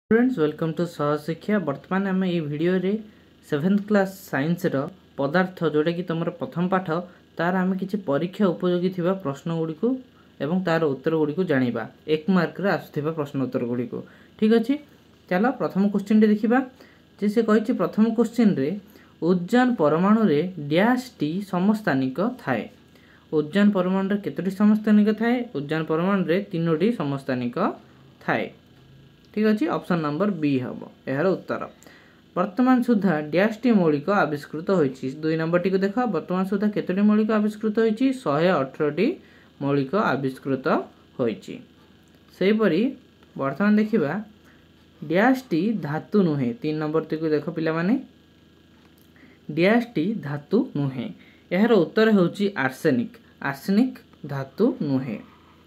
Students welcome to सहज शिक्षा। बर्तमान आम ये वीडियो रे 7th क्लास साइंस रो पदार्थ जोटा कि तुम प्रथम पाठ तार आम किसी परीक्षा उपयोगी थिबा प्रश्न गुड़िक एवं तार उत्तर गुड़िक जानिबा 1 मार्क रे आसुथिबा प्रश्न उत्तर गुड़िक। ठीक अच्छे, चलो प्रथम क्वेश्चन देखिबा। जे से कहिछि प्रथम क्वेश्चन रे उद्यान परमाणु रे डैश टी समस्थानिक थाए। उद्यान परमाणु रे केतोटी समस्थानिक थाए? उद्यान परमाणु रे 3टी समस्थानिक थाए। ठीक अच्छे, ऑप्शन नंबर बी हम यार उत्तर। वर्तमान सुधा डैश टी मौलिक आविष्कृत होइछि। 2 नंबर टी को देख, वर्तमान सुधा केतोटी मौलिक आविष्कृत होइछि? 118टी मौलिक आविष्कृत होइछि। सेहीपरि वर्तमान देखिबा डैश टी धातु नुहे। 3 नंबर टी को देख पिला माने, डैश टी धातु नुहे। यार उत्तर होउछि आर्सेनिक। आर्सेनिक धातु नुहे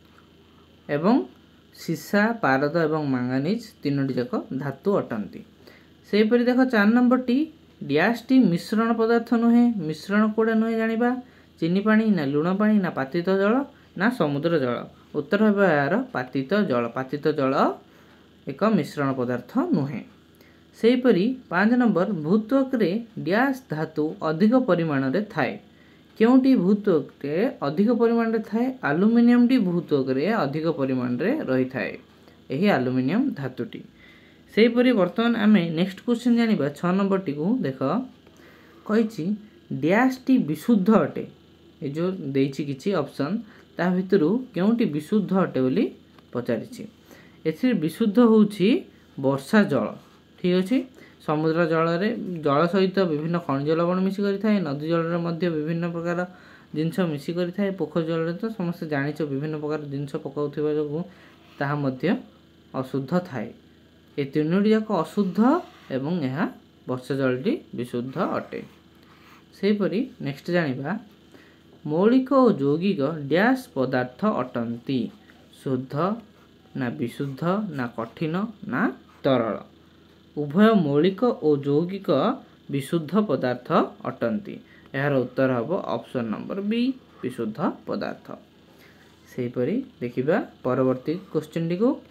एवं सीसा, पारद एवं मांगानीज 3टी जाक धातु अटंती। सेहीपरि देख 4 नंबर टी डैश टी मिश्रण पदार्थ नुहे। मिश्रण कोडा नुहे जानिबा? चीनी पानी ना लुण पानी ना पातित जल ना समुद्र जल। उत्तर होबा यार पातित जल। पातित जल एक मिश्रण पदार्थ नुहे। सेहीपरि 5 नंबर भूत्वक रे डैश धातु अधिक परिमाण रे थाए। क्योंटी भूत्वक रे अधिक परिमाण रे थाए? एल्युमिनियम टी भूत्वक रे अधिक परिमाण रे रही थाए, एही एल्युमिनियम धातुटी। सेहीपरि वर्तमान आमे नेक्स्ट क्वेश्चन जानिबा 6 नंबर टी को देख, कहिछि डैश टी विशुद्ध अटे। ए जो देइछि किछि ऑप्शन ता भितरु क्योंटी विशुद्ध अटे बोली पचारिछि। एथि विशुद्ध होउछि वर्षा जल। ठीक अछि, समुद्र जल रे जल सहित विभिन्न खनिज लवण मिसी करि थाए। नदी जल रे मध्य विभिन्न प्रकार जिनस मिसी करि थाए। पोखर जल रे तो समस्त जानिछ विभिन्न प्रकार जिनस पकाउथिबा जोगु ताहा मध्य अशुद्ध थाए। ए तीनोटी जाक अशुद्ध एवं यह वर्षा जलटी विशुद्ध अटे। सेहीपरि नेक्स्ट जानिबा मौलिक और यौगिक डैश पदार्थ अटंती। शुद्ध ना विशुद्ध ना कठिन ना तरल। उभय मौलिक और यौगिक विशुद्ध पदार्थ अटंती। यार उत्तर हम ऑप्शन नंबर बी विशुद्ध पदार्थ। सेहीपरि देखिबा परवर्ती क्वेश्चन टी को।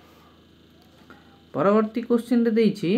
परवर्ती क्वेश्चन रे देइछि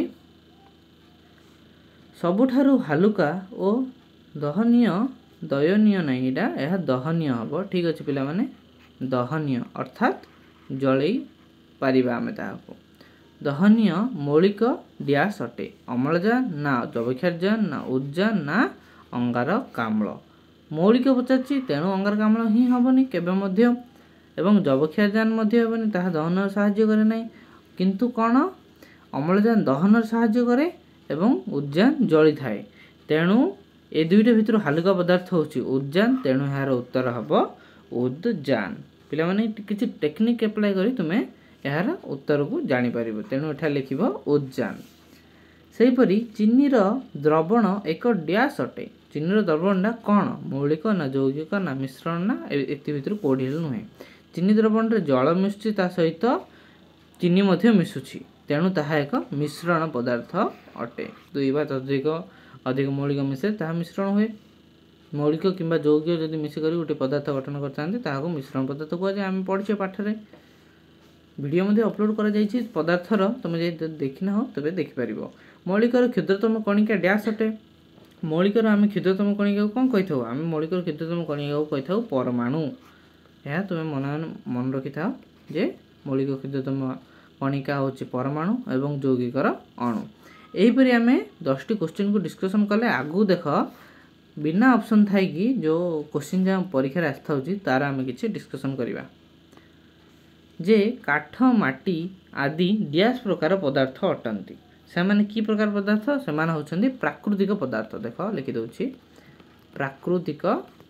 सबुठारु हालुका ओ दहनीय दयनीय नहीं, एटा यह दहनीय हम। ठीक अच्छे पिला माने, दहनीय अर्थात जलई पारिबा आमे ताहाको। दहनीय मौलिक डैश अटे? अम्लजान ना जबक्षारजान ना उद्जान ना अंगारकाम्ल। मौलिक पचारछि तेणु अंगारकाम्ल ही हेबनी केबे मध्य, एवं जबक्षारजान मध्य हेबनी, ताहा दहन साहाय्य करे नाही। किंतु कोन अम्लजान दहन साहाय्य करे एवं उद्जान जଳି थाए। तेणु ए दुईटा भितर हालुका पदार्थ होछि उद्जान। तेणु यार उत्तर हबो उद्जान। पिला माने किछि टेक्निक अप्लाई करी तुमे यार उत्तर को जानि परिबो। तेणु एठा लिखिबो उद्जान। सेहीपरि चीनीर द्रवण एक डैश अटे। चीनीर द्रवणटा कोन? मौलिक ना यौगिक ना मिश्रण ना एति भितर कोडी नुहे। चीनी द्रवण रे जल मिसुछि, ता सहित चीनी मध्य मिसुछि। तेणु ताहा एक मिश्रण पदार्थ अटे। दुई बा अधिक मौलिक मिसे ताहा मिश्रण हुए। मौलिक किंबा यौगिक जदि मिसी करी गोटे पदार्थ गठन करथांते ताहाको मिश्रण पदार्थ कुआ जाय। आमे पढिछे पाठरे वीडियो मध्ये अपलोड करा जायछि पदार्थर, तुम जे देखिना हो तबे देखि परिबो। मौलिकर क्षुद्रतम कणिका डैश अटे? मौलिकर आमे क्षुद्रतम कणिका कोन कहिथौ? आमे मौलिकर क्षुद्रतम कणिका को कहिथौ परमाणु। या तुमे मन रखि थाओ जे मौलिक क्षुद्रतम कणिका होछि परमाणु एवं यौगिकर अणु। एही परि आमे 10टी क्वेश्चन को डिस्कशन कले। आगु देख बिना ऑप्शन थाई कि जो क्वेश्चन जा परीक्षा रे आस्था होछि तार आमे किछि डिस्कशन करिबा। जे काठ माटी आदि डैश प्रकार पदार्थ अटंती। से माने की प्रकार पदार्थ? से माने होछन्ती प्राकृतिक पदार्थ। देख लिखि दउछि प्राकृतिक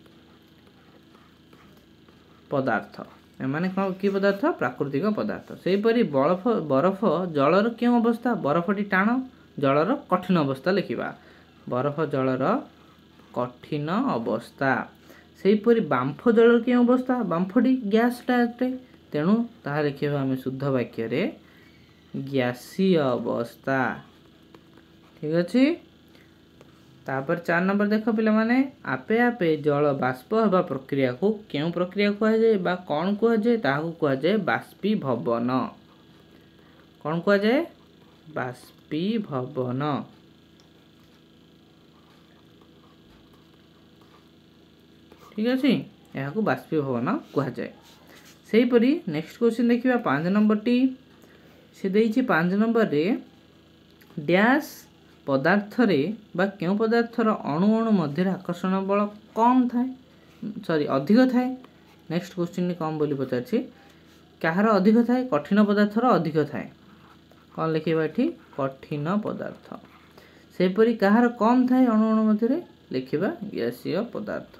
पदार्थ। ए माने की पदार्थ? प्राकृतिक पदार्थ। सेही परि बरफ जलर क्यों अवस्था? बरफटी टाण, जलर कठिन अवस्था लिखिबा। बरफ जलर कठिन अवस्था। सेही परि बांफ जलर क्यों अवस्था? बांफटी गैस टाइप। तेणु ताहा लिखिबा आमे शुद्ध वाक्य रे गैसीय अवस्था। ठीक अछि। तापर 4 नंबर देख पिला माने, आपे आपे जल बाष्प हेबा प्रक्रिया को क्यों प्रक्रिया कुआ जाय बा कोन कुआ जाय? ताहाको कुआ जाय बाष्पीभवन। कोन कुआ जाय? बाष्पीभवन। ठीक अच्छे, यहाँ बाष्पीभवन कहुए। से परी नेक्स्ट क्वेश्चन देखिए 5 नंबर टी से देइछि 5 नंबर रे डैश पदार्थ रे बा क्यों पदार्थर अणु अणु मध्य आकर्षण बल कम थाए सॉरी अधिक थाए। नेक्स्ट क्वेश्चन कम बोली पचार कहार अधिक थाए कठिन पदार्थर अधिक थाए कौन लिखा ये कठिन पदार्थ। सेपरी कहार कम थाए अणु अणु मध्य लिखा गैसीय पदार्थ।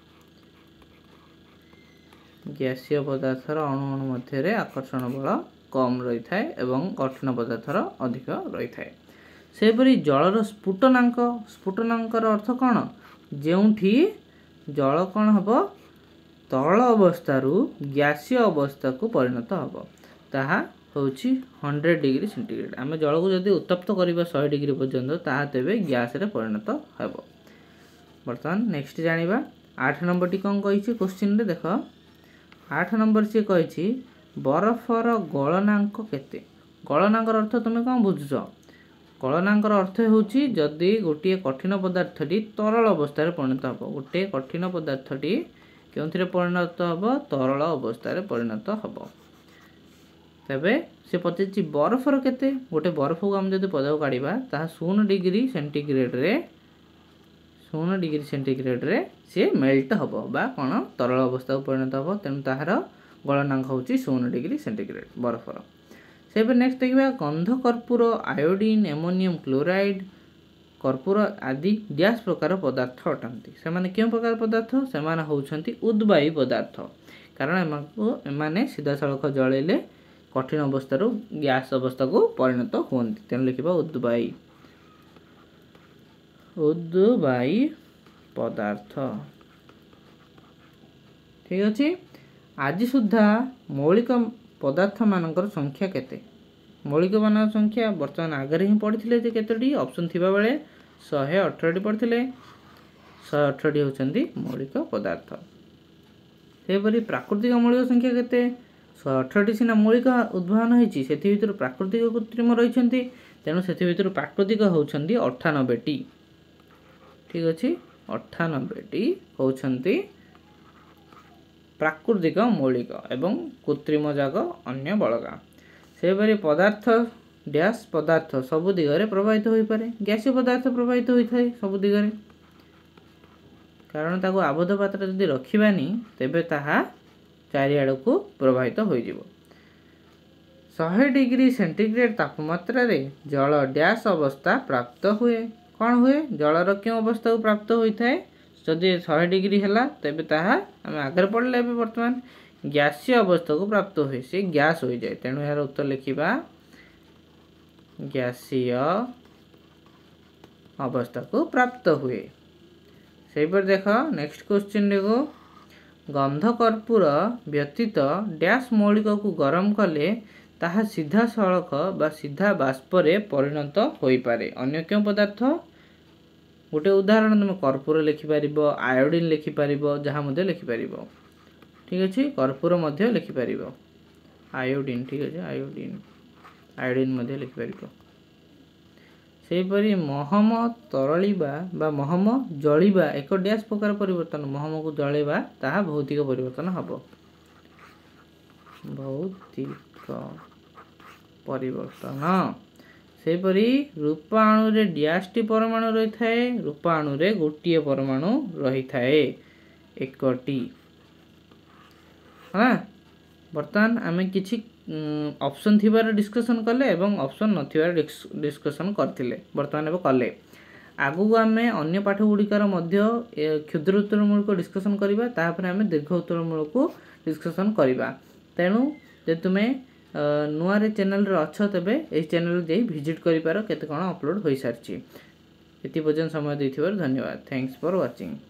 गैसीय पदार्थर अणु अणु मध्य आकर्षण बल कम रही थाए एवं कठिन पदार्थर अधिक रही थाए। सेपरी जलर स्फुटनांक स्फुटनांकर अर्थ कौन जोठी जल कौन हम तरल अवस्था गैसीय अवस्था को परिणत हम ताहा होची 100 डिग्री सेंटीग्रेड। आम जल को जदि उत्तप्त करबा 100 डिग्री पर्यंत ताहा तेबे गैस रे परिणत हम। बर्तमान नेक्स्ट जानिबा 8 नंबर टी कौन कही क्वेश्चन रे देख 8 नंबर से कही बरफर गलनांक केते। गलनांकर अर्थ तुम कौन बुझुच गलनांकर अर्थ होची जदि गोटे कठिन पदार्थटी तरल अवस्था परिणत हम गोटे कठिन पदार्थटी क्यों परिणत हम तरल अवस्था परिणत हम। तेबे से पचार बरफर केते गोटे बरफ को आम जब पदाक काढ़ा ता 0 डिग्री सेंटीग्रेड रे 0 डिग्री सेंटीग्रेड रे सी मेल्ट हम बा कौन तरल अवस्था परिणत हम तेणु ताहार गलनांक होची 0 डिग्री सेंटीग्रेड बरफर। से नेक्स्ट देखा गंध कर्पूर आयोडीन एमोनियम क्लोराइड कर्पूर आदि डैश प्रकार पदार्थ अटंती। से माने क्यों प्रकार पदार्थ से माने होउछंती उद्वायी पदार्थ कारण एमाने सीधा सड़क जळेले कठिन अवस्था गैस अवस्था को परिणत होती तेणु लिखा उद्वायी उद्वायी पदार्थ। ठीक अच्छे आज सुधा मौलिक पदार्थ मानकर संख्या केते मौलिक मान संख्या बर्तमान आगे ही पढ़ी जे केतोटी ऑप्शन थिबा बेले 118 पढ़ी 118 होचंदी मौलिक पदार्थ। सेपरी प्राकृतिक मौलिक संख्या केते 118 सीना मौलिक उद्भावन होईची सेथि भितर प्राकृतिक कृत्रिम रहिछंती तेणु सेथि भितर प्राकृतिक होचंदी 98 टी। ठीक अछि 98 टी होचंती प्राकृतिक मौलिक एवं कृत्रिम जाग अन्य बलगा। सेपरी पदार्थ डैश पदार्थ सबु दिगरे प्रभावित हो पारे गैसीय पदार्थ प्रभावित होता है सबु दिगरे कारण ताको आबद्ध पात्र यदि रखिबानी तेबे ताहा चारिआड़ को प्रभावित हो 100 डिग्री सेंटीग्रेड तापमात्रा रे जल डैश अवस्था प्राप्त हुए कौन हुए जलर क्यों अवस्था को प्राप्त होता है जदि 100 डिग्री है तेबे ताहा आम आगे पढ़ले बर्तमान गैसीय अवस्था को प्राप्त हुए सी गैस हो जाए तेणु यार उत्तर लिखा गैसीय अवस्था को प्राप्त हुए। से देख नेक्स्ट क्वेश्चन देखो गंध कर्पूर व्यतीत डैश मौलिक को गरम कले ताहा सीधा सड़क बा सीधा बाष्प परिणत हो पारे अन्य क्यों पदार्थ गोटे उदाहरण तुम कर्पूर लिखिपार आयोडीन लिखिपार जहाँ मध्य लिखिपार। ठीक अच्छे कर्पूर मध्य लिखिपार आयोडीन। ठीक अच्छे आयोडीन आयोडीन मध्य लिखिपार। सेपरी महम तरलिबा बा महम जलिबा एक डैश प्रकार परिवर्तन महम को जलेबा ताहा भौतिक परिवर्तन हब भौतिक परिवर्तन। सेपरी रूपाणु रे डैश टी परमाणु रही थाए रूपाणु रे गोटिए परमाणु रही थाए एकटी। हाँ बर्तमान आम कि ऑप्शन थिबार डिस्कशन कले एवं ऑप्शन नथिबार डिस्कशन करथिले बर्तमान एबे कले आगु आम अन्य पाठ गुड़िकार क्षुद्र उत्तरमूलक डिस्कशन करबा तापर आम दीर्घ उत्तरमूलक डिस्कशन करबा। तेणु जे तुमे नुआ रे चैनल रे अछ तेबे ए चैनल जे विजिट करि पारो केते कोन अपलोड होई सारची। एति पर्यंत समय दैथिबार धन्यवाद। Thanks for watching.